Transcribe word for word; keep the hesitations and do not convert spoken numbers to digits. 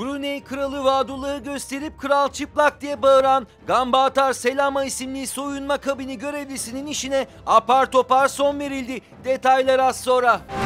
Brunei Kralı Vadullah'ı gösterip "Kral çıplak" diye bağıran Gambatar Selama isimli soyunma kabini görevlisinin işine apar topar son verildi. Detaylar az sonra.